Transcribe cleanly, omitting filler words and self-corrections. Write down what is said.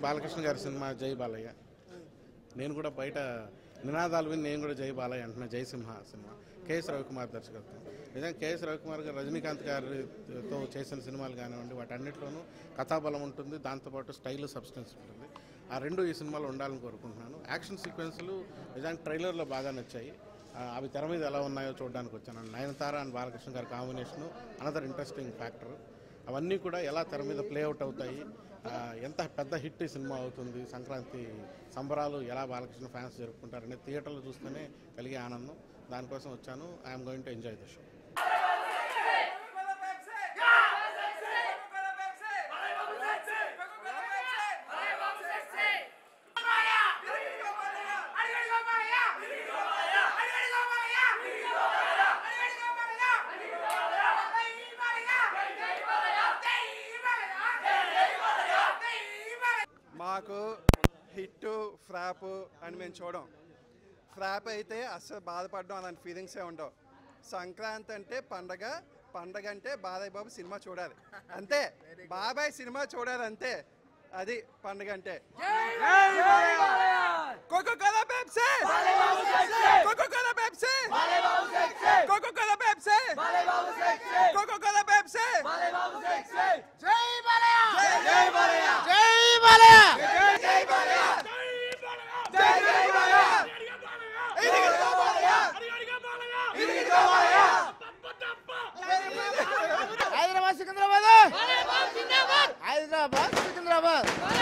బాలకృష్ణ గారి సినిమా జై బాలయ్య. నేను కూడా బయట నినాదాలు విని నేను కూడా జై బాలయ్య అంటున్నా. జై సింహ సినిమా కేఎస్ రవికుమార్ దర్శకత్వం. నిజంగా కేఎస్ రవికుమార్ గారు రజనీకాంత్ గారితో చేసిన సినిమాలు కానివ్వండి, వాటన్నిటిలోనూ కథాబలం ఉంటుంది, దాంతోపాటు స్టైల్ సబ్స్టెన్స్ ఉంటుంది. ఆ రెండు ఈ సినిమాలో ఉండాలని కోరుకుంటున్నాను. యాక్షన్ సీక్వెన్స్లు నిజానికి ట్రైలర్లో బాగా నచ్చాయి. అవి తెర మీద ఎలా ఉన్నాయో చూడడానికి వచ్చాను. నయనతార అండ్ బాలకృష్ణ గారి కాంబినేషను అనదర్ ఇంట్రెస్టింగ్ ఫ్యాక్టర్. అవన్నీ కూడా ఎలా తెర మీద ప్లేఅవుట్ అవుతాయి, ఎంత పెద్ద హిట్ ఈ సినిమా అవుతుంది, సంక్రాంతి సంబరాలు ఎలా బాలకృష్ణ ఫ్యాన్స్ జరుపుకుంటారనే థియేటర్లో చూస్తేనే కలిగే ఆనందం. దానికోసం వచ్చాను. I'm going to enjoy the show. మాకు హిట్ ఫ్రాప్ అని మేము చూడం. ఫ్రాప్ అయితే అస్సలు బాధపడడం అలాంటి ఫీలింగ్సే ఉండవు. సంక్రాంతి అంటే పండగ, పండగ అంటే బాబాయ్ బాబు సినిమా చూడాలి అంతే. బాబాయ్ సినిమా చూడాలి అంతే, అది పండగ అంటే. Coca Cola Pepsi, Coca Cola Pepsi, Coca Cola Pepsi, Coca Cola Pepsi. జై బాలయ్య, జై బాలయ్య, జై బాలయ్య, జై బాలయ్య, జై జై బాలయ్య, ఇదిగో బాలయ్య, ఇదిగో బాలయ్య. హైదరాబాద్ సికింద్రాబాద్, హైదరాబాద్ సికింద్రాబాద్.